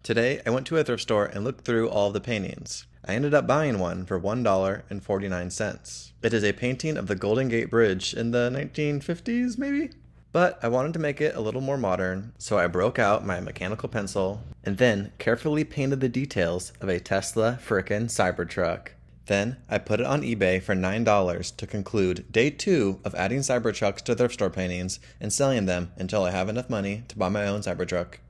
Today, I went to a thrift store and looked through all of the paintings. I ended up buying one for $1.49. It is a painting of the Golden Gate Bridge in the 1950s, maybe? But I wanted to make it a little more modern, so I broke out my mechanical pencil and then carefully painted the details of a Tesla frickin' Cybertruck. Then I put it on eBay for $9 to conclude day 2 of adding Cybertrucks to thrift store paintings and selling them until I have enough money to buy my own Cybertruck.